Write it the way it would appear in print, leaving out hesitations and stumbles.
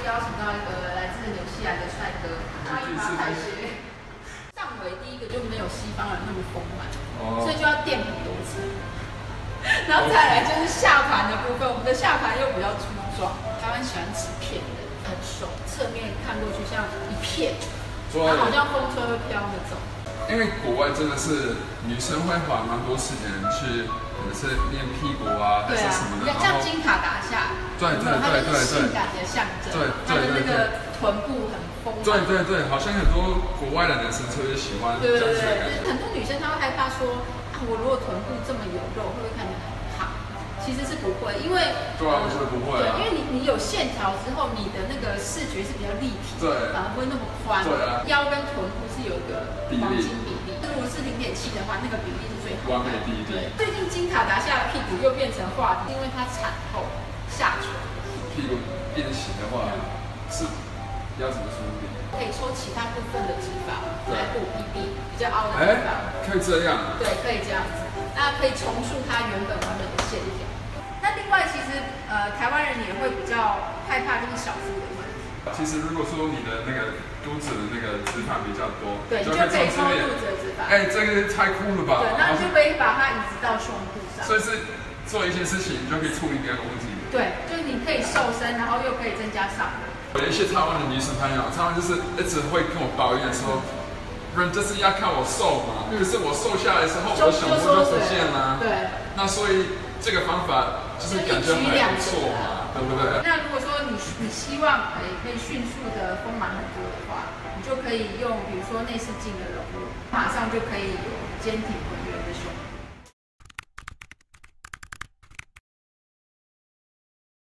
邀请到一个来自纽西兰的帅哥，欢迎马凯学。上围第一个就没有西方人那么丰满，所以就要垫很多次。然后再来就是下盘的部分，我们的下盘又比较粗壮，台湾喜欢吃片的，很瘦，侧面看过去像一片，它好像风吹会飘那种。 因为国外真的是女生会花蛮多时间去，可能是练屁股啊，还是什么的。 像金卡达夏，它就是性感的象征。它的那个臀部很丰满。 对，好像很多国外的男生特别喜欢这样子的感觉。 很多女生她会害怕说，我如果臀部这么有肉，会不会看起来很胖？其实是不会，因为我觉得不会。 对，因为你有线条之后，你的那个视觉是比较立体，反而不会那么宽。 对啊。 腰跟臀部是有一个黄金比例，如果是0.7的话，那个比例是最好的。 完美比例。 最近金卡达夏的屁股又变成话题，因为她产后下垂。 屁股变形的话，是要怎么处理？ 可以抽其他部分的脂肪来补屁屁比较凹的地方。 可以这样。 对，可以这样子。那可以重塑它原本完美的线条。那另外，其实台湾人也会比较害怕就是小腹的问题。 其实如果说你的那个肚子的那个脂肪比较多， 对，你就可以抽肚子的脂肪。 这个太酷了吧？ 对，那你就可以把它移植到胸部上。 所以是做一件事情，你就可以处理别的问题。 对，就是你可以瘦身，然后又可以增加上围。 有一些台湾的女生朋友，她们就是一直会跟我抱怨说，人就是要看我瘦嘛，可是我瘦下来的时候，我的胸部就出现了。 对。 那所以这个方法就是感觉还不错嘛，对不对？ 那如果说你希望可以迅速的丰满很多的话，你就可以用比如说内视镜的融入，马上就可以有坚挺浑圆的胸部。